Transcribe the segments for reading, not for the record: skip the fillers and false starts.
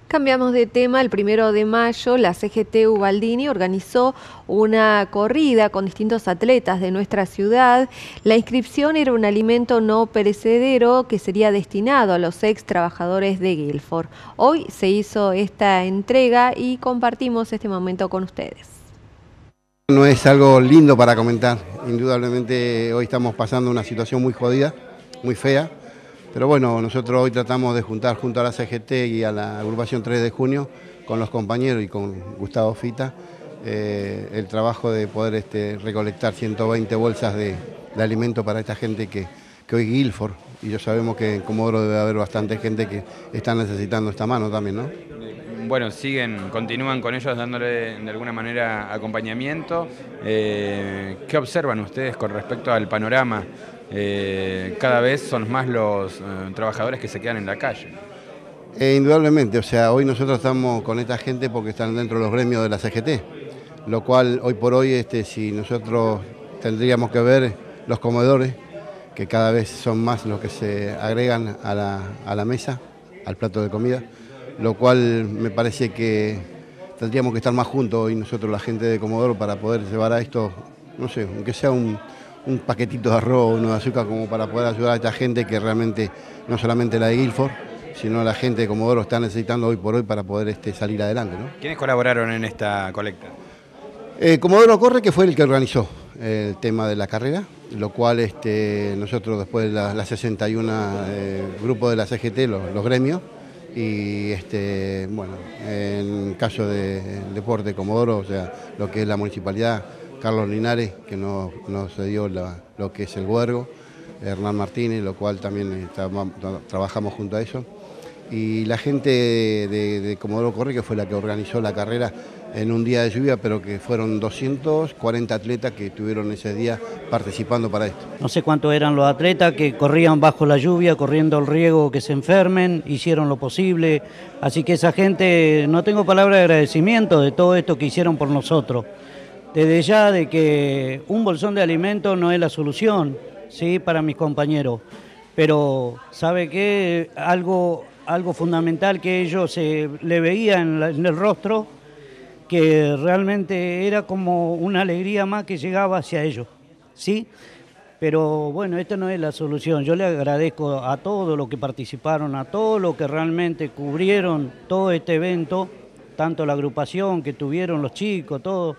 Cambiamos de tema. El 1 de mayo, la CGT Ubaldini organizó una corrida con distintos atletas de nuestra ciudad. La inscripción era un alimento no perecedero que sería destinado a los ex trabajadores de Guilford. Hoy se hizo esta entrega y compartimos este momento con ustedes. No es algo lindo para comentar. Indudablemente hoy estamos pasando una situación muy jodida, muy fea. Pero bueno, nosotros hoy tratamos de juntar junto a la CGT y a la agrupación 3 de junio con los compañeros y con Gustavo Fita el trabajo de poder recolectar 120 bolsas de alimento para esta gente que hoy Guilford, y ya sabemos que en Comodoro debe haber bastante gente que está necesitando esta mano también, ¿no? Bueno, continúan con ellos dándole de alguna manera acompañamiento. ¿Qué observan ustedes con respecto al panorama? Cada vez son más los trabajadores que se quedan en la calle. Indudablemente, o sea, hoy nosotros estamos con esta gente porque están dentro de los gremios de la CGT, lo cual hoy por hoy, si nosotros tendríamos que ver los comedores, que cada vez son más los que se agregan a la mesa, al plato de comida, lo cual me parece que tendríamos que estar más juntos hoy nosotros, la gente de Comodoro, para poder llevar a esto, no sé, aunque sea un paquetito de arroz, uno de azúcar, como para poder ayudar a esta gente que realmente, no solamente la de Guilford, sino la gente de Comodoro está necesitando hoy por hoy para poder salir adelante, ¿no? ¿Quiénes colaboraron en esta colecta? Comodoro Corre, que fue el que organizó el tema de la carrera, lo cual nosotros después de la 61 grupos de la CGT, los gremios, y bueno, en caso de deporte Comodoro, o sea, lo que es la municipalidad, Carlos Linares, que nos dio lo que es el huergo, Hernán Martínez, lo cual también trabajamos junto a eso. Y la gente de Comodoro Corre, que fue la que organizó la carrera en un día de lluvia, pero que fueron 240 atletas que estuvieron ese día participando para esto. No sé cuántos eran los atletas que corrían bajo la lluvia, corriendo el riesgo que se enfermen, hicieron lo posible. Así que esa gente, no tengo palabra de agradecimiento de todo esto que hicieron por nosotros. Desde ya de que un bolsón de alimento no es la solución, ¿sí?, para mis compañeros. Pero, ¿sabe qué? Algo fundamental que ellos le veía en el rostro, que realmente era como una alegría más que llegaba hacia ellos, ¿sí? Pero bueno, esta no es la solución. Yo le agradezco a todos los que participaron, a todos los que realmente cubrieron todo este evento, tanto la agrupación que tuvieron los chicos, todo.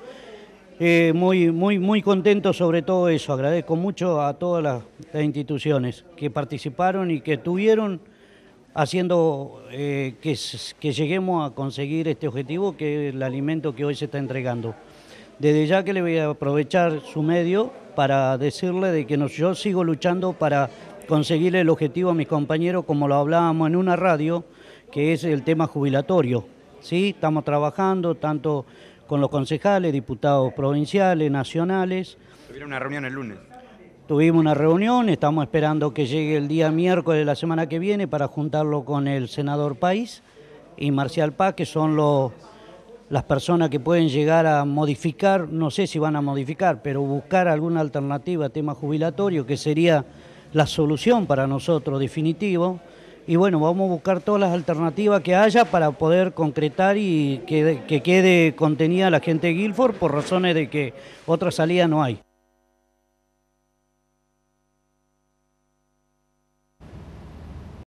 Muy contento sobre todo eso. Agradezco mucho a todas las instituciones que participaron y que estuvieron haciendo que lleguemos a conseguir este objetivo, que es el alimento que hoy se está entregando. Desde ya que le voy a aprovechar su medio para decirle de que yo sigo luchando para conseguir el objetivo a mis compañeros, como lo hablábamos en una radio, que es el tema jubilatorio. ¿Sí? Estamos trabajando tanto con los concejales, diputados provinciales, nacionales. ¿Tuvieron una reunión el lunes? Tuvimos una reunión, estamos esperando que llegue el día miércoles de la semana que viene para juntarlo con el senador País y Marcial Paz, que son las personas que pueden llegar a modificar, no sé si van a modificar, pero buscar alguna alternativa a tema jubilatorio, que sería la solución para nosotros definitivo. Y bueno, vamos a buscar todas las alternativas que haya para poder concretar y que quede contenida la gente de Guilford, por razones de que otra salida no hay.